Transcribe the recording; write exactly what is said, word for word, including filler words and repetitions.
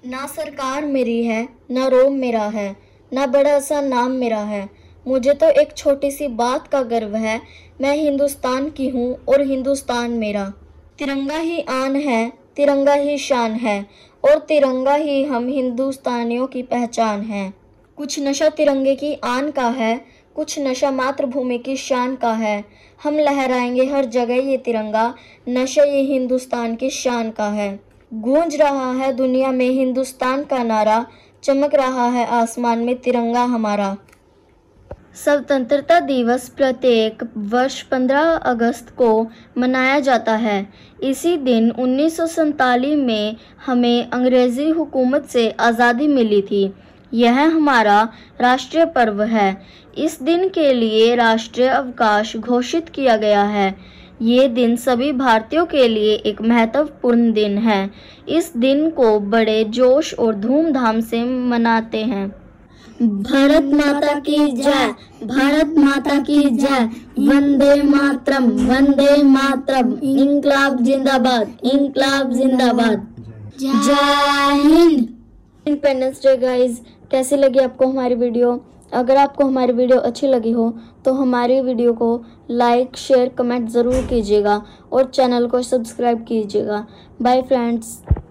ना सरकार मेरी है, ना रोम मेरा है, ना बड़ा सा नाम मेरा है। मुझे तो एक छोटी सी बात का गर्व है, मैं हिंदुस्तान की हूँ और हिंदुस्तान मेरा। तिरंगा ही आन है, तिरंगा ही शान है और तिरंगा ही हम हिंदुस्तानियों की पहचान है। कुछ नशा तिरंगे की आन का है, कुछ नशा मातृभूमि की शान का है। हम लहराएंगे हर जगह ये तिरंगा, नशा ये हिंदुस्तान की शान का है। गूंज रहा है दुनिया में हिंदुस्तान का नारा, चमक रहा है आसमान में तिरंगा हमारा। स्वतंत्रता दिवस प्रत्येक वर्ष पंद्रह अगस्त को मनाया जाता है। इसी दिन उन्नीस सौ सैंतालीस में हमें अंग्रेजी हुकूमत से आज़ादी मिली थी। यह हमारा राष्ट्रीय पर्व है। इस दिन के लिए राष्ट्रीय अवकाश घोषित किया गया है। ये दिन सभी भारतीयों के लिए एक महत्वपूर्ण दिन है। इस दिन को बड़े जोश और धूमधाम से मनाते हैं। भारत माता की जय, भारत माता की जय, वंदे मातरम, वंदे मातरम, इंकलाब जिंदाबाद, इंकलाब जिंदाबाद, जय हिंद। इंडिपेंडेंस डे गाइज, कैसी लगी आपको हमारी वीडियो? अगर आपको हमारी वीडियो अच्छी लगी हो तो हमारी वीडियो को लाइक, शेयर, कमेंट ज़रूर कीजिएगा और चैनल को सब्सक्राइब कीजिएगा। Bye friends.